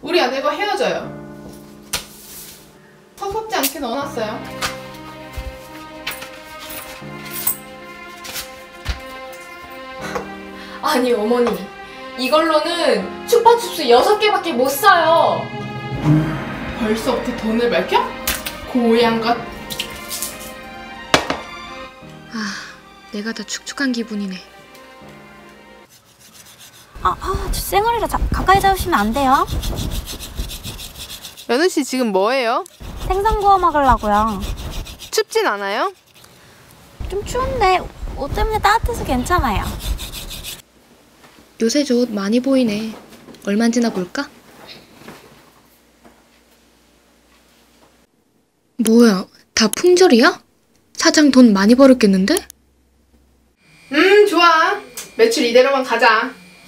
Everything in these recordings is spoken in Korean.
우리 아들과 헤어져요. 섭섭지 않게 넣어놨어요. 아니 어머니, 이걸로는 chupa-chups 6개밖에 못 사요. 벌써부터 돈을 밝혀? 고양 것. 아, 내가 다 축축한 기분이네. 쌩얼이라 가까이 잡으시면 안 돼요. 연우씨 지금 뭐해요? 생선 구워 먹으려고요. 춥진 않아요? 좀 추운데 옷 때문에 따뜻해서 괜찮아요. 요새 저 옷 많이 보이네. 얼마인지나 볼까? 뭐야, 다 품절이야? 사장 돈 많이 벌었겠는데? 좋아. 매출 이대로만 가자.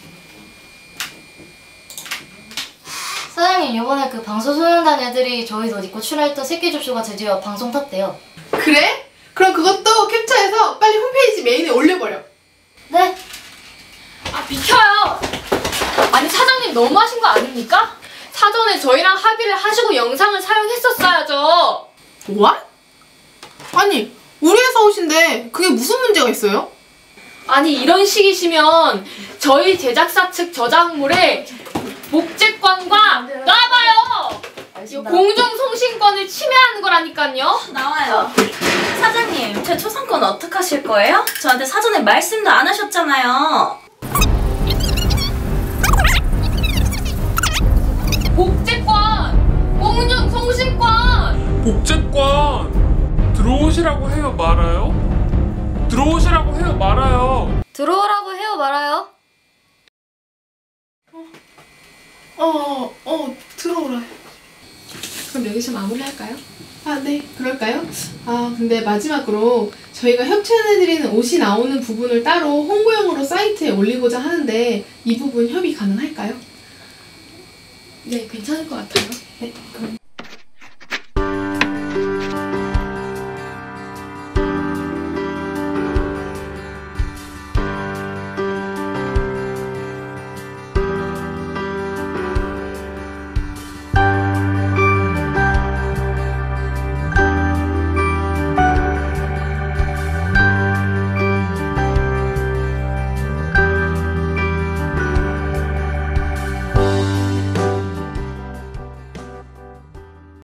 사장님, 이번에 그 방송소년단 애들이 저희 옷 입고 출연했던 새끼줍쇼가 드디어 방송 탔대요. 그래? 그럼 그것도 캡처해서 빨리 홈페이지 메인에 올려버려. 네? 아 비켜요. 아니 사장님 너무하신 거 아닙니까? 사전에 저희랑 합의를 하시고 영상을 사용했었어야죠. What? 아니, 우리 회사 옷인데 그게 무슨 문제가 있어요? 아니 이런 식이시면 저희 제작사 측 저작물에 목재권과 나와봐요. 공정송신권을 침해하는 거라니까요. 나와요. 사장님, 제 초상권 어떡하실 거예요? 저한테 사전에 말씀도 안 하셨잖아요. 목재권, 공정송신권. 목재권 들어오시라고 해요 말아요? 들어오시라고 해요 말아요? 들어오라고 해요, 말아요? 들어오라. 그럼 여기서 마무리할까요? 아, 네. 그럴까요? 근데 마지막으로 저희가 협찬해드리는 옷이 나오는 부분을 따로 홍보용으로 사이트에 올리고자 하는데 이 부분 협의 가능할까요? 네, 괜찮을 것 같아요. 네, 그럼.